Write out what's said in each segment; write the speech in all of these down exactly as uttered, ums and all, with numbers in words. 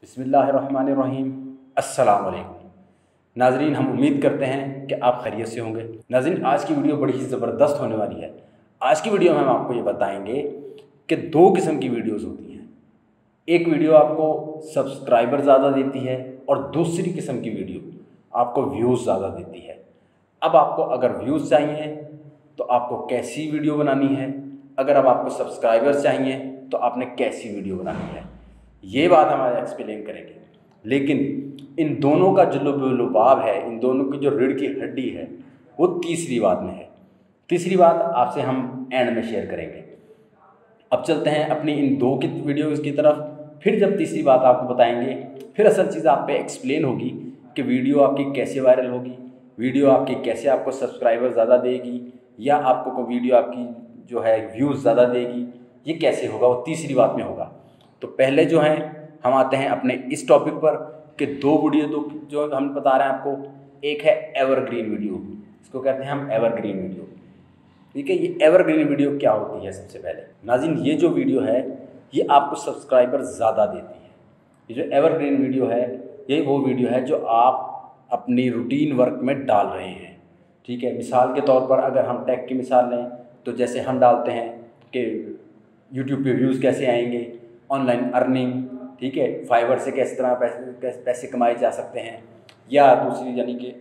बिस्मिल्लाहिर्रहमानिर्रहीम। अस्सलाम वालेकुम नाजरीन, हम उम्मीद करते हैं कि आप खैरियत से होंगे। नाजरीन, आज की वीडियो बड़ी ही ज़बरदस्त होने वाली है। आज की वीडियो में हम आपको ये बताएंगे कि दो किस्म की वीडियोस होती हैं। एक वीडियो आपको सब्सक्राइबर ज़्यादा देती है और दूसरी किस्म की वीडियो आपको व्यूज़ ज़्यादा देती है। अब आपको अगर व्यूज़ चाहिए तो आपको कैसी वीडियो बनानी है, अगर अब आपको सब्सक्राइबर चाहिए तो आपने कैसी वीडियो बनानी है, ये बात हम आज एक्सप्लेन करेंगे। लेकिन इन दोनों का जो लुबाब है, इन दोनों की जो रीढ़ की हड्डी है, वो तीसरी बात में है। तीसरी बात आपसे हम एंड में शेयर करेंगे। अब चलते हैं अपनी इन दो की वीडियोज़ की तरफ। फिर जब तीसरी बात आपको बताएंगे, फिर असल चीज़ आप पे एक्सप्लेन होगी कि वीडियो आपकी कैसे वायरल होगी, वीडियो आपकी कैसे आपको सब्सक्राइबर ज़्यादा देगी, या आपको को वीडियो आपकी जो है व्यूज़ ज़्यादा देगी, ये कैसे होगा, वो तीसरी बात में होगा। तो पहले जो है हम आते हैं अपने इस टॉपिक पर कि दो वीडियो दो जो हम बता रहे हैं आपको। एक है एवरग्रीन वीडियो, इसको कहते हैं हम एवरग्रीन वीडियो। ठीक है, ये एवरग्रीन वीडियो क्या होती है? सबसे पहले नाज़रीन, ये जो वीडियो है ये आपको सब्सक्राइबर ज़्यादा देती है। ये जो एवरग्रीन वीडियो है ये वो वीडियो है जो आप अपनी रूटीन वर्क में डाल रहे हैं। ठीक है, मिसाल के तौर पर अगर हम टैग की मिसाल लें तो जैसे हम डालते हैं कि यूट्यूब पे व्यूज़ कैसे आएंगे, ऑनलाइन अर्निंग, ठीक है, फाइवर से किस तरह पैसे पैसे कमाए जा सकते हैं, या दूसरी यानी कि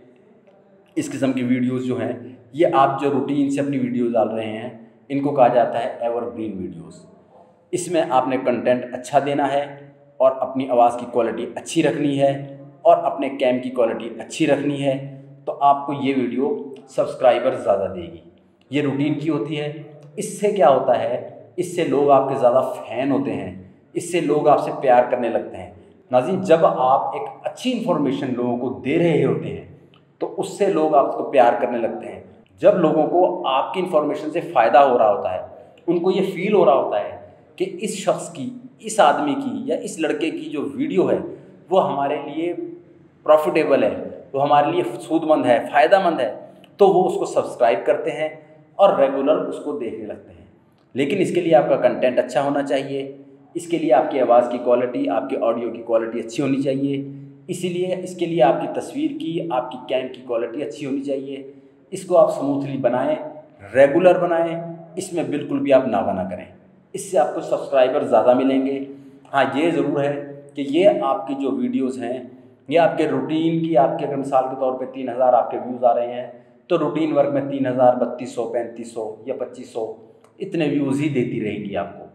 इस किस्म की वीडियोस जो हैं ये आप जो रूटीन से अपनी वीडियोस डाल रहे हैं इनको कहा जाता है एवरग्रीन वीडियोस। इसमें आपने कंटेंट अच्छा देना है और अपनी आवाज़ की क्वालिटी अच्छी रखनी है और अपने कैम की क्वालिटी अच्छी रखनी है, तो आपको ये वीडियो सब्सक्राइबर ज़्यादा देगी। ये रूटीन की होती है। इससे क्या होता है, इससे लोग आपके ज़्यादा फ़ैन होते हैं, इससे लोग आपसे प्यार करने लगते हैं। नाज़रीन, जब आप एक अच्छी इन्फॉर्मेशन लोगों को दे रहे होते हैं तो उससे लोग आपको प्यार करने लगते हैं। जब लोगों को आपकी इन्फॉर्मेशन से फ़ायदा हो रहा होता है, उनको ये फील हो रहा होता है कि इस शख्स की, इस आदमी की या इस लड़के की जो वीडियो है वो हमारे लिए प्रॉफिटेबल है, वो हमारे लिए सूदमंद है, फ़ायदेमंद है, तो वो उसको सब्सक्राइब करते हैं और रेगुलर उसको देखने लगते हैं। लेकिन इसके लिए आपका कंटेंट अच्छा होना चाहिए, इसके लिए आपकी आवाज़ की क्वालिटी, आपके ऑडियो की क्वालिटी अच्छी होनी चाहिए, इसीलिए इसके लिए आपकी तस्वीर की, आपकी कैम की क्वालिटी अच्छी होनी चाहिए। इसको आप स्मूथली बनाएं, रेगुलर बनाएं, इसमें बिल्कुल भी आप ना बना करें। इससे आपको सब्सक्राइबर ज़्यादा मिलेंगे। हाँ, ये ज़रूर है कि ये आपकी जो वीडियोज़ हैं ये आपके रूटीन की, आपके अगर मिसाल के तौर पे तीन हज़ार आपके व्यूज़ आ रहे हैं तो रूटीन वर्क में तीन हज़ार बत्तीस सौ पैंतीस सौ या पच्चीस सौ इतने व्यूज़ ही देती रहेंगी आपको।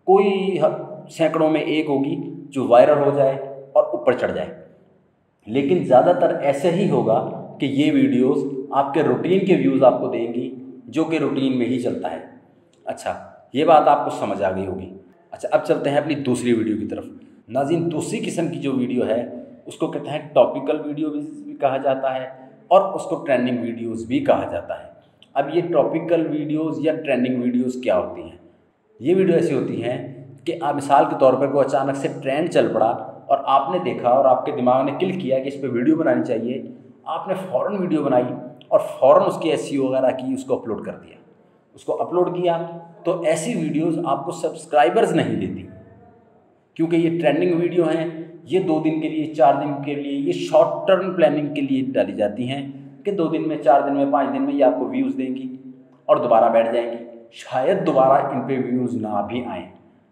कोई सैकड़ों में एक होगी जो वायरल हो जाए और ऊपर चढ़ जाए, लेकिन ज़्यादातर ऐसे ही होगा कि ये वीडियोस आपके रूटीन के व्यूज़ आपको देंगी जो कि रूटीन में ही चलता है। अच्छा, ये बात आपको समझ आ गई होगी। अच्छा, अब चलते हैं अपनी दूसरी वीडियो की तरफ। नाज़रीन, दूसरी किस्म की जो वीडियो है उसको कहते हैं टॉपिकल वीडियो भी कहा जाता है और उसको ट्रेंडिंग वीडियोज़ भी कहा जाता है। अब ये टॉपिकल वीडियोज़ या ट्रेंडिंग वीडियोज़ क्या होती हैं? ये वीडियो ऐसी होती हैं कि आप मिसाल के तौर पर कोई अचानक से ट्रेंड चल पड़ा और आपने देखा और आपके दिमाग ने क्लिक किया कि इस पर वीडियो बनानी चाहिए, आपने फ़ौरन वीडियो बनाई और फ़ौरन उसकी एसईओ वगैरह की, उसको अपलोड कर दिया। उसको अपलोड किया तो ऐसी वीडियोस आपको सब्सक्राइबर्स नहीं देती, क्योंकि ये ट्रेंडिंग वीडियो हैं। ये दो दिन के लिए, चार दिन के लिए, ये शॉर्ट टर्म प्लानिंग के लिए डाली जाती हैं कि दो दिन में, चार दिन में, पाँच दिन में ये आपको व्यूज़ देंगी और दोबारा बैठ जाएंगी। शायद दोबारा इन पे व्यूज़ ना भी आएँ।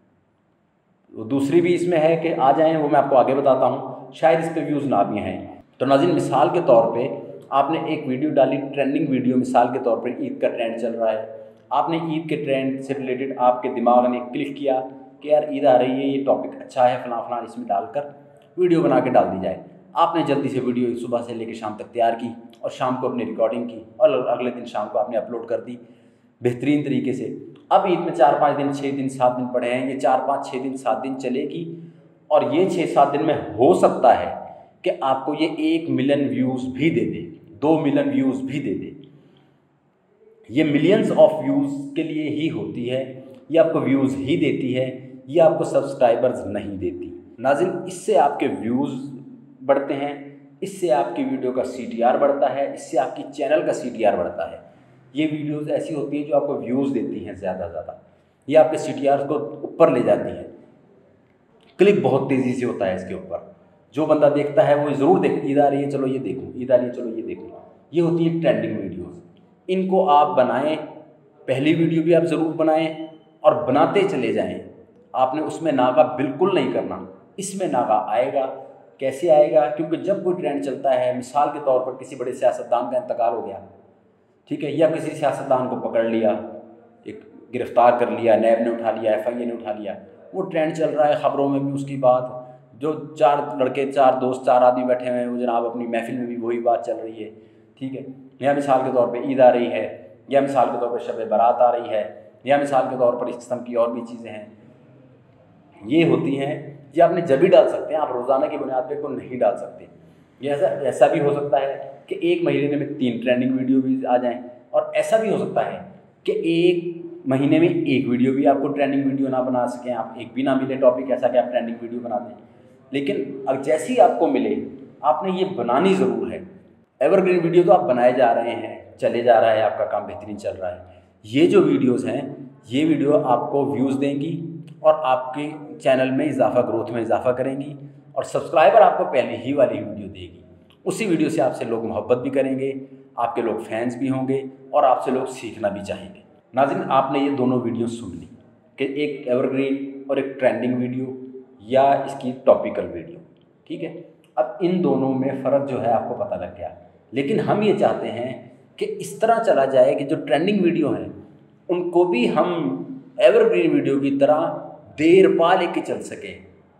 वो दूसरी भी इसमें है कि आ जाएं, वो मैं आपको आगे बताता हूँ। शायद इस पे व्यूज़ ना भी हैं। तो नाज़रीन, मिसाल के तौर पे आपने एक वीडियो डाली, ट्रेंडिंग वीडियो, मिसाल के तौर पर ईद का ट्रेंड चल रहा है, आपने ईद के ट्रेंड से रिलेटेड आपके दिमाग ने क्लिक किया कि यार ईद आ रही है, ये टॉपिक अच्छा है, फलां फलां, इसमें डालकर वीडियो बना के डाल दी जाए। आपने जल्दी से वीडियो सुबह से लेकर शाम तक तैयार की और शाम को अपनी रिकॉर्डिंग की और अगले दिन शाम को आपने अपलोड कर दी बेहतरीन तरीके से। अब ईद में चार पाँच दिन, छः दिन, सात दिन पड़े हैं, ये चार पाँच छः दिन, सात दिन चलेगी और ये छः सात दिन में हो सकता है कि आपको ये एक मिलियन व्यूज़ भी दे दे, दो मिलियन व्यूज़ भी दे दे। ये मिलियंस ऑफ व्यूज़ के लिए ही होती है, ये आपको व्यूज़ ही देती है, ये आपको सब्सक्राइबर्स नहीं देती। नाज़रीन, इससे आपके व्यूज़ बढ़ते हैं, इससे आपकी वीडियो का सी टी आर बढ़ता है, इससे आपकी चैनल का सी टी आर बढ़ता है। ये वीडियोस ऐसी होती हैं जो आपको व्यूज़ देती हैं ज़्यादा ज़्यादा, ये आपके सी टी आर को ऊपर ले जाती हैं। क्लिक बहुत तेज़ी से होता है इसके ऊपर। जो बंदा देखता है वो ज़रूर देख, ईद आ रही है चलो ये देखूँ, ईद आ रही है चलो ये देखूँ। ये होती है ट्रेंडिंग वीडियोस। इनको आप बनाएं, पहली वीडियो भी आप ज़रूर बनाएं और बनाते चले जाएं। आपने उसमें नागा बिल्कुल नहीं करना, इसमें नागा आएगा। कैसे आएगा? क्योंकि जब कोई ट्रेंड चलता है, मिसाल के तौर पर किसी बड़े सियासतदान का इंतकाल हो गया, ठीक है, या किसी सियासतदान को पकड़ लिया, एक गिरफ्तार कर लिया, नैब ने उठा लिया, एफ आई ए ने उठा लिया, वो ट्रेंड चल रहा है, ख़बरों में भी उसकी बात, जो चार लड़के, चार दोस्त, चार आदमी बैठे हुए हैं, वो जनाब अपनी महफिल में भी वही बात चल रही है, ठीक है। या मिसाल के तौर पे ईद आ रही है, या मिसाल के तौर पे शब बारात आ रही है, या मिसाल के तौर पर इस किस्म की और भी चीज़ें हैं, ये होती हैं। ये आपने जब भी डाल सकते हैं, आप रोज़ाना की बुनियाद पे को नहीं डाल सकते। ये ऐसा ऐसा भी हो सकता है कि एक महीने में तीन ट्रेंडिंग वीडियो भी आ जाएँ, और ऐसा भी हो सकता है कि एक महीने में एक वीडियो भी आपको ट्रेंडिंग वीडियो ना बना सकें, आप एक भी ना मिले टॉपिक ऐसा कि आप ट्रेंडिंग वीडियो बना दें। लेकिन अब जैसी आपको मिले आपने ये बनानी ज़रूर है। एवरग्रीन वीडियो तो आप बनाए जा रहे हैं, चले जा रहा है, आपका काम बेहतरीन चल रहा है। ये जो वीडियोस हैं, ये वीडियो आपको व्यूज़ देंगी और आपके चैनल में इजाफा, ग्रोथ में इजाफा करेंगी, और सब्सक्राइबर आपको पहले ही वाली वीडियो देगी। उसी वीडियो से आपसे लोग मोहब्बत भी करेंगे, आपके लोग फैंस भी होंगे और आपसे लोग सीखना भी चाहेंगे। नाज़रीन, आपने ये दोनों वीडियो सुन ली कि एक एवरग्रीन और एक ट्रेंडिंग वीडियो या इसकी टॉपिकल वीडियो, ठीक है। अब इन दोनों में फ़र्क जो है आपको पता लग गया। लेकिन हम ये चाहते हैं कि इस तरह चला जाए कि जो ट्रेंडिंग वीडियो हैं उनको भी हम एवरग्रीन वीडियो की तरह देर पा लेके चल सकें,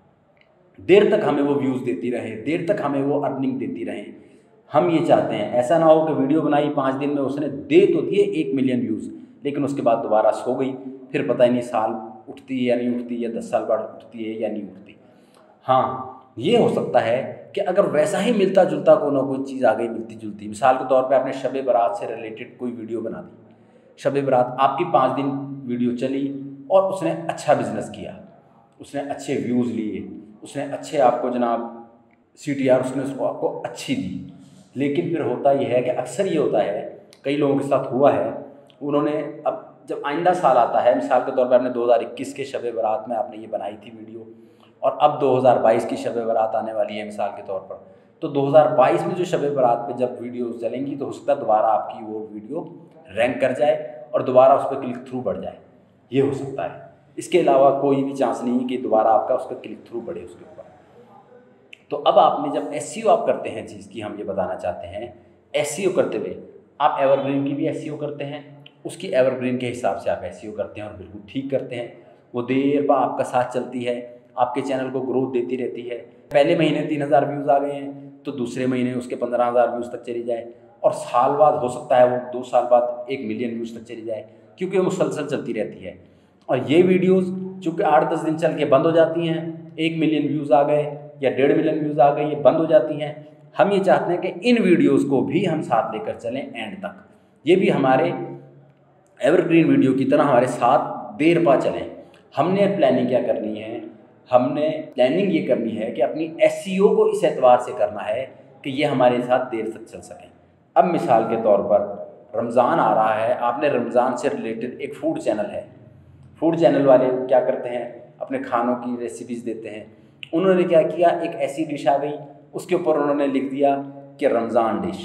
देर तक हमें वो व्यूज़ देती रहे, देर तक हमें वो अर्निंग देती रहे। हम ये चाहते हैं, ऐसा ना हो कि वीडियो बनाई पाँच दिन में उसने दे तो दिए एक मिलियन व्यूज़, लेकिन उसके बाद दोबारा सो गई, फिर पता ही नहीं साल उठती है या नहीं उठती, या दस साल बाद उठती है या नहीं उठती। हाँ, ये हो सकता है कि अगर वैसा ही मिलता जुलता कोई ना कोई चीज़ आ गई मिलती जुलती, मिसाल के तौर पे आपने शब बारात से रिलेटेड कोई वीडियो बना दी, शब बारात आपकी पाँच दिन वीडियो चली और उसने अच्छा बिजनेस किया, उसने अच्छे व्यूज़ लिए, उसने अच्छे आपको जनाब सी टी आर उसने उसको आपको अच्छी दी। लेकिन फिर होता यह है कि अक्सर ये होता है, कई लोगों के साथ हुआ है, उन्होंने अब जब आइंदा साल आता है, मिसाल के तौर पर आपने दो हज़ार इक्कीस के शब बारात में आपने ये बनाई थी वीडियो, और अब दो हज़ार बाईस की शब बारात आने वाली है मिसाल के तौर पर, तो दो हज़ार बाईस में जो शब बारात पे जब वीडियो चलेंगी तो हो सकता है दोबारा आपकी वो वीडियो रैंक कर जाए और दोबारा उस पर क्लिक थ्रू बढ़ जाए, ये हो सकता है। इसके अलावा कोई भी चांस नहीं कि दोबारा आपका उस पर क्लिक थ्रू बढ़े उसके ऊपर। तो अब आपने जब एस ई ओ आप करते हैं चीज़ की, हम ये बताना चाहते हैं, एस ई ओ करते हुए आप एवरग्रीन की भी एस ई ओ करते हैं, उसकी एवरग्रीन के हिसाब से आप एस ई ओ करते हैं और बिल्कुल ठीक करते हैं। वो देर बाद आपका साथ चलती है, आपके चैनल को ग्रोथ देती रहती है। पहले महीने तीन हज़ार व्यूज़ आ गए हैं तो दूसरे महीने उसके पंद्रह हज़ार व्यूज़ तक चली जाए, और साल बाद हो सकता है वो दो साल बाद एक मिलियन व्यूज़ तक चली जाए, क्योंकि वो मुसलसल चलती रहती है। और ये वीडियोज़ चूँकि आठ दस दिन चल के बंद हो जाती हैं, एक मिलियन व्यूज़ आ गए या डेढ़ मिलियन व्यूज़ आ गए, ये बंद हो जाती हैं। हम ये चाहते हैं कि इन वीडियोज़ को भी हम साथ लेकर चलें एंड तक, ये भी हमारे एवरग्रीन वीडियो की तरह हमारे साथ देर पा चलें। हमने प्लानिंग क्या करनी है, हमने प्लानिंग ये करनी है कि अपनी एस ई ओ को इस एतबार से करना है कि ये हमारे साथ देर तक चल सकें। अब मिसाल के तौर पर रमज़ान आ रहा है, आपने रमज़ान से रिलेटेड एक फ़ूड चैनल है, फूड चैनल वाले क्या करते हैं, अपने खानों की रेसिपीज़ देते हैं। उन्होंने क्या किया, एक ऐसी डिश आ गई, उसके ऊपर उन्होंने लिख दिया कि रमज़ान डिश,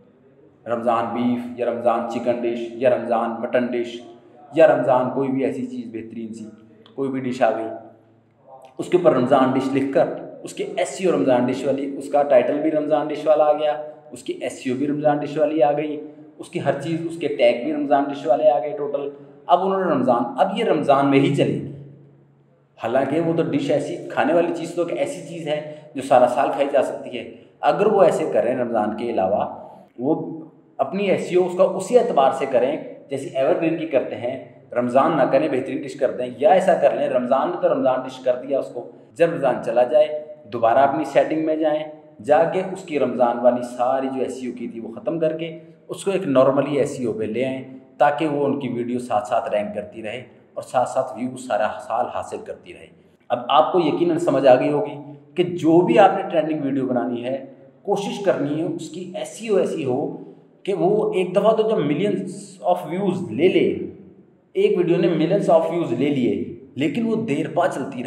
रमज़ान बीफ या रमज़ान चिकन डिश या रमज़ान मटन डिश या रमज़ान कोई भी ऐसी चीज़ बेहतरीन सी कोई भी डिश आ गई, उसके ऊपर रमज़ान डिश लिखकर उसके S E O Ramzan dish वाली, उसका टाइटल भी रमज़ान डिश वाला आ गया, उसकी एस ई ओ भी रमज़ान डिश वाली आ गई, उसकी हर चीज़, उसके टैग भी रमज़ान डिश वाले आ गए टोटल। अब उन्होंने रमज़ान, अब ये रमज़ान में ही चलेगी। हालांकि वो तो डिश ऐसी खाने वाली चीज़ तो एक ऐसी चीज़ है जो सारा साल खाई जा सकती है। अगर वो ऐसे करें रमज़ान के अलावा, वो अपनी एस ई ओ उसका उसी एतबार से करें जैसे एवरग्रीन की करते हैं, रमज़ान ना करें बेहतरीन डिश कर दें, या ऐसा कर लें रमज़ान में तो रमज़ान डिश कर दिया उसको, जब रमज़ान चला जाए दोबारा अपनी सेटिंग में जाएँ, जाके उसकी रमज़ान वाली सारी जो एस ई ओ की थी वो ख़त्म करके उसको एक नॉर्मली एस ई ओ पे ले आएँ, ताकि वो उनकी वीडियो साथ साथ रैंक करती रहे और साथ साथ व्यू सारा साल हासिल करती रहे। अब आपको यकीनन समझ आ गई होगी कि जो भी आपने ट्रेंडिंग वीडियो बनानी है, कोशिश करनी है उसकी एस ई ओ ऐसी हो कि वो एक दफ़ा तो जब मिलियंस ऑफ व्यूज़ ले ले, एक वीडियो ने मिलियंस ऑफ व्यूज़ ले लिए, लेकिन वो देर पा चलती रहे,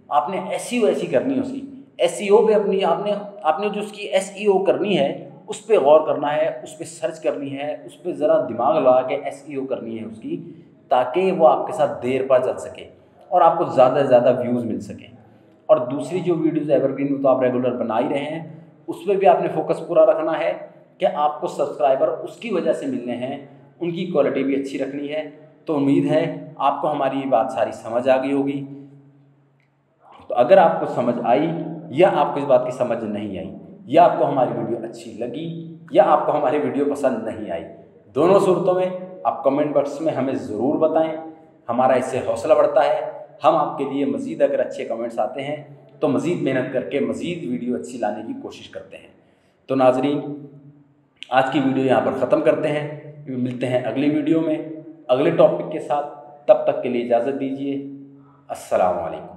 आपने एसईओ ऐसी करनी है उसकी, एसईओ पे अपनी आपने आपने जो उसकी एसईओ करनी है उस पर गौर करना है, उस पर सर्च करनी है, उस पर ज़रा दिमाग लगा के एसईओ करनी है उसकी, ताकि वो आपके साथ देर पर चल सके और आपको ज़्यादा से ज़्यादा व्यूज़ मिल सकें। और दूसरी जो वीडियोज़ एवरग्रीन में तो आप रेगुलर बना ही रहे हैं, उस पर भी आपने फोकस पूरा रखना है कि आपको सब्सक्राइबर उसकी वजह से मिलने हैं, उनकी क्वालिटी भी अच्छी रखनी है। तो उम्मीद है आपको हमारी ये बात सारी समझ आ गई होगी। तो अगर आपको समझ आई या आपको इस बात की समझ नहीं आई, या आपको हमारी वीडियो अच्छी लगी या आपको हमारी वीडियो पसंद नहीं आई, दोनों सूरतों में आप कमेंट बॉक्स में हमें ज़रूर बताएं। हमारा इससे हौसला बढ़ता है। हम आपके लिए मज़ीद अगर अच्छे कमेंट्स आते हैं तो मज़ीद मेहनत करके मज़ीद वीडियो अच्छी लाने की कोशिश करते हैं। तो नाज़रीन, आज की वीडियो यहाँ पर ख़त्म करते हैं। मिलते हैं अगली वीडियो में अगले टॉपिक के साथ। तब तक के लिए इजाज़त दीजिए। अस्सलाम वालेकुम।